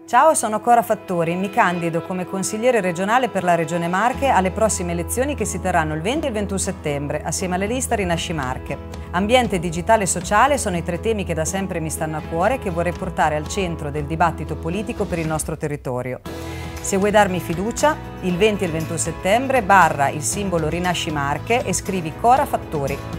Ciao, sono Cora Fattori, mi candido come consigliere regionale per la Regione Marche alle prossime elezioni che si terranno il 20 e il 21 settembre, assieme alla lista Rinasci Marche. Ambiente digitale e sociale sono i 3 temi che da sempre mi stanno a cuore e che vorrei portare al centro del dibattito politico per il nostro territorio. Se vuoi darmi fiducia, il 20 e il 21 settembre barra il simbolo Rinasci Marche e scrivi Cora Fattori.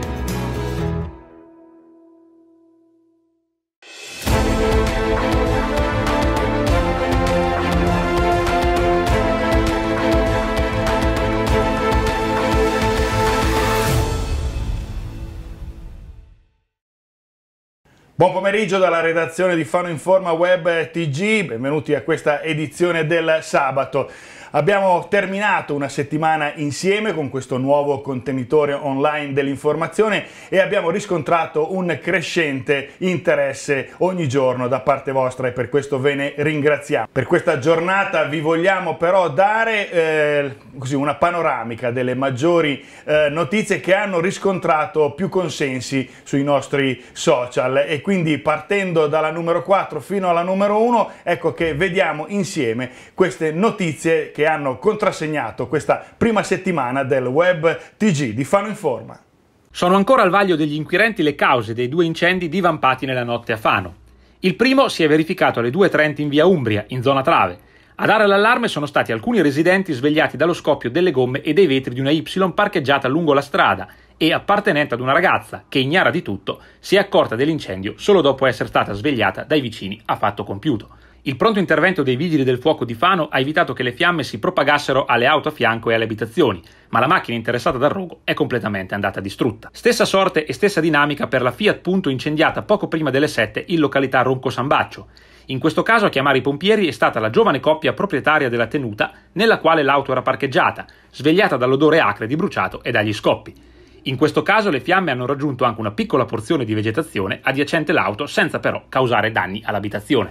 Buon pomeriggio dalla redazione di Fano Informa Web TG, benvenuti a questa edizione del sabato. Abbiamo terminato una settimana insieme con questo nuovo contenitore online dell'informazione e abbiamo riscontrato un crescente interesse ogni giorno da parte vostra e per questo ve ne ringraziamo. Per questa giornata vi vogliamo però dare così una panoramica delle maggiori notizie che hanno riscontrato più consensi sui nostri social e quindi partendo dalla numero 4 fino alla numero 1 ecco che vediamo insieme queste notizie che hanno contrassegnato questa prima settimana del Web TG di Fano Informa. Sono ancora al vaglio degli inquirenti le cause dei 2 incendi divampati nella notte a Fano. Il primo si è verificato alle 2:30 in via Umbria, in zona Trave. A dare l'allarme sono stati alcuni residenti svegliati dallo scoppio delle gomme e dei vetri di una Y parcheggiata lungo la strada e appartenente ad una ragazza che, ignara di tutto, si è accorta dell'incendio solo dopo essere stata svegliata dai vicini a fatto compiuto. Il pronto intervento dei vigili del fuoco di Fano ha evitato che le fiamme si propagassero alle auto a fianco e alle abitazioni, ma la macchina interessata dal rogo è completamente andata distrutta. Stessa sorte e stessa dinamica per la Fiat Punto incendiata poco prima delle 7 in località Ronco San Baccio. In questo caso a chiamare i pompieri è stata la giovane coppia proprietaria della tenuta nella quale l'auto era parcheggiata, svegliata dall'odore acre di bruciato e dagli scoppi. In questo caso le fiamme hanno raggiunto anche una piccola porzione di vegetazione adiacente l'auto senza però causare danni all'abitazione.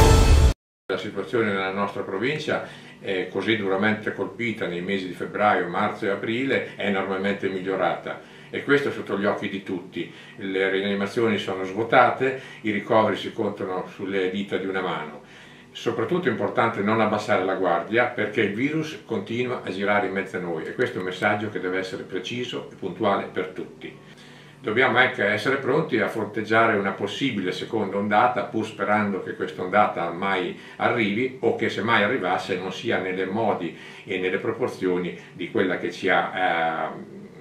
La situazione nella nostra provincia, così duramente colpita nei mesi di febbraio, marzo e aprile, è enormemente migliorata e questo è sotto gli occhi di tutti. Le rianimazioni sono svuotate, i ricoveri si contano sulle dita di una mano. Soprattutto è importante non abbassare la guardia perché il virus continua a girare in mezzo a noi e questo è un messaggio che deve essere preciso e puntuale per tutti. Dobbiamo anche essere pronti a fronteggiare una possibile seconda ondata, pur sperando che questa ondata mai arrivi o che se mai arrivasse non sia nelle modi e nelle proporzioni di quella che ci ha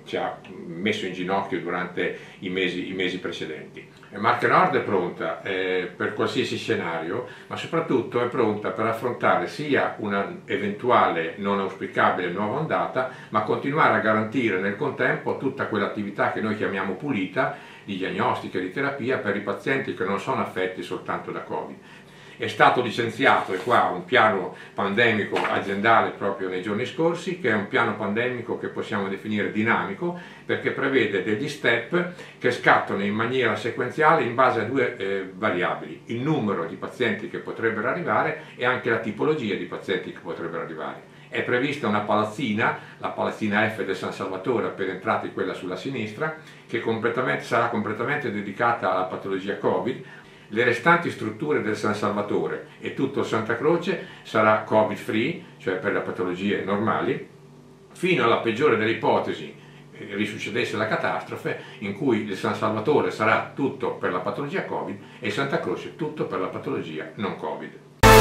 messo in ginocchio durante i mesi precedenti. Marche Nord è pronta per qualsiasi scenario, ma soprattutto è pronta per affrontare sia una eventuale non auspicabile nuova ondata, ma continuare a garantire nel contempo tutta quell'attività che noi chiamiamo pulita, di diagnostica e di terapia per i pazienti che non sono affetti soltanto da Covid. È stato licenziato, e qua un piano pandemico aziendale proprio nei giorni scorsi, che è un piano pandemico che possiamo definire dinamico, perché prevede degli step che scattano in maniera sequenziale in base a 2 variabili, il numero di pazienti che potrebbero arrivare e anche la tipologia di pazienti che potrebbero arrivare. È prevista una palazzina, la palazzina F del San Salvatore, appena entrati quella sulla sinistra, che sarà completamente dedicata alla patologia Covid. Le restanti strutture del San Salvatore e tutto il Santa Croce sarà Covid free, cioè per le patologie normali, fino alla peggiore delle ipotesi, risuccedesse la catastrofe, in cui il San Salvatore sarà tutto per la patologia Covid e il Santa Croce tutto per la patologia non Covid.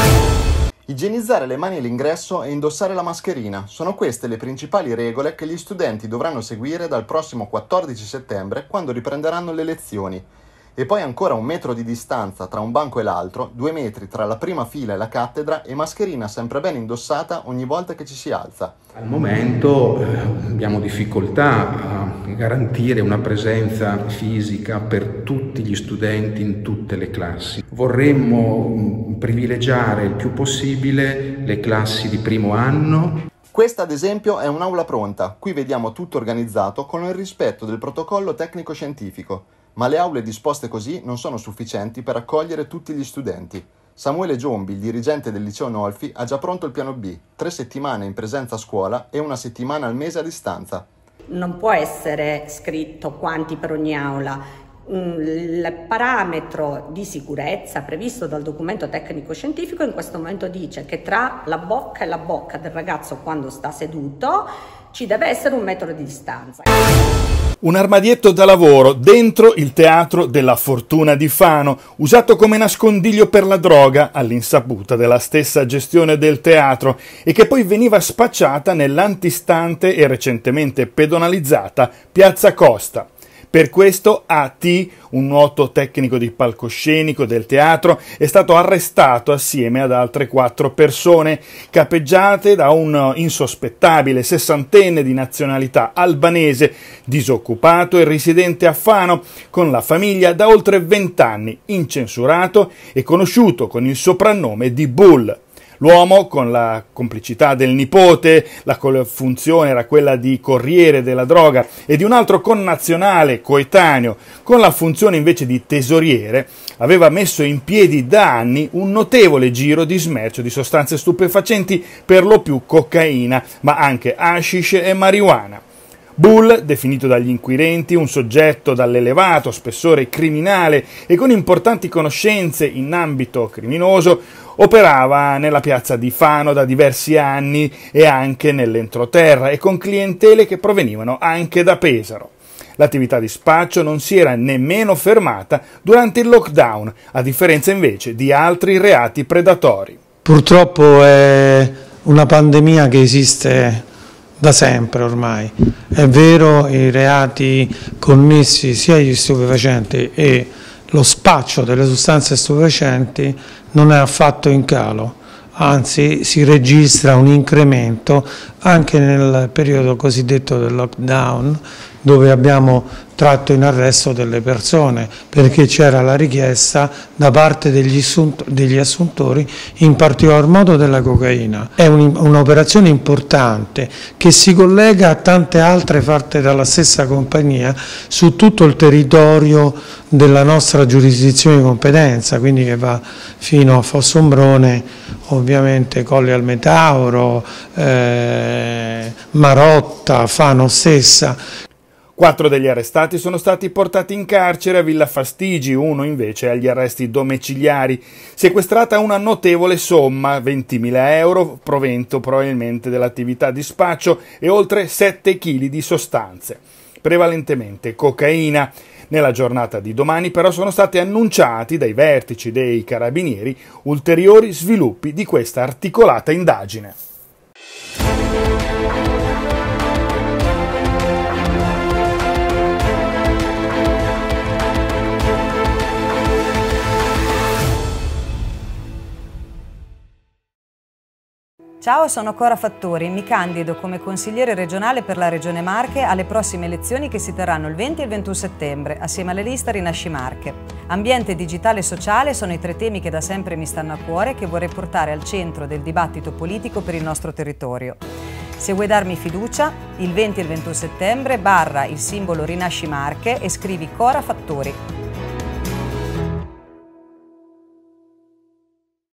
Igienizzare le mani all'ingresso e indossare la mascherina sono queste le principali regole che gli studenti dovranno seguire dal prossimo 14 settembre, quando riprenderanno le lezioni. E poi ancora 1 metro di distanza tra un banco e l'altro, 2 metri tra la prima fila e la cattedra e mascherina sempre ben indossata ogni volta che ci si alza. Al momento abbiamo difficoltà a garantire una presenza fisica per tutti gli studenti in tutte le classi. Vorremmo privilegiare il più possibile le classi di primo anno. Questa ad esempio è un'aula pronta, qui vediamo tutto organizzato con il rispetto del protocollo tecnico-scientifico. Ma le aule disposte così non sono sufficienti per accogliere tutti gli studenti. Samuele Giombi, il dirigente del liceo Nolfi, ha già pronto il piano B, 3 settimane in presenza a scuola e 1 settimana al mese a distanza. Non può essere scritto quanti per ogni aula. il parametro di sicurezza previsto dal documento tecnico-scientifico in questo momento dice che tra la bocca e la bocca del ragazzo quando sta seduto ci deve essere 1 metro di distanza. Un armadietto da lavoro dentro il Teatro della Fortuna di Fano, usato come nascondiglio per la droga all'insaputa della stessa gestione del teatro e che poi veniva spacciata nell'antistante e recentemente pedonalizzata Piazza Costa. Per questo A.T., un noto tecnico di palcoscenico del teatro, è stato arrestato assieme ad altre 4 persone, capeggiate da un insospettabile 60enne di nazionalità albanese, disoccupato e residente a Fano, con la famiglia da oltre 20 anni, incensurato e conosciuto con il soprannome di Bull. L'uomo, con la complicità del nipote, la funzione era quella di corriere della droga, e di un altro connazionale coetaneo, con la funzione invece di tesoriere, aveva messo in piedi da anni un notevole giro di smercio di sostanze stupefacenti, per lo più cocaina, ma anche hashish e marijuana. Bull, definito dagli inquirenti un soggetto dall'elevato spessore criminale e con importanti conoscenze in ambito criminoso, operava nella piazza di Fano da diversi anni e anche nell'entroterra e con clientele che provenivano anche da Pesaro. L'attività di spaccio non si era nemmeno fermata durante il lockdown, a differenza invece di altri reati predatori. Purtroppo è una pandemia che esiste da sempre ormai. È vero, i reati connessi sia agli stupefacenti e lo spaccio delle sostanze stupefacenti non è affatto in calo, anzi si registra un incremento anche nel periodo cosiddetto del lockdown, dove abbiamo tratto in arresto delle persone perché c'era la richiesta da parte degli assuntori, in particolar modo della cocaina. È un'operazione importante che si collega a tante altre fatte dalla stessa compagnia su tutto il territorio della nostra giurisdizione di competenza, quindi che va fino a Fossombrone, ovviamente Colle al Metauro, Marotta, Fano stessa. 4 degli arrestati sono stati portati in carcere a Villa Fastigi, 1 invece agli arresti domiciliari. Sequestrata una notevole somma, 20.000 euro, provento probabilmente dell'attività di spaccio, e oltre 7 kg di sostanze, prevalentemente cocaina. Nella giornata di domani però sono stati annunciati dai vertici dei carabinieri ulteriori sviluppi di questa articolata indagine. Ciao, sono Cora Fattori, mi candido come consigliere regionale per la Regione Marche alle prossime elezioni che si terranno il 20 e il 21 settembre, assieme alla lista Rinasci Marche. Ambiente digitale e sociale sono i 3 temi che da sempre mi stanno a cuore e che vorrei portare al centro del dibattito politico per il nostro territorio. Se vuoi darmi fiducia, il 20 e il 21 settembre / il simbolo Rinasci Marche e scrivi Cora Fattori.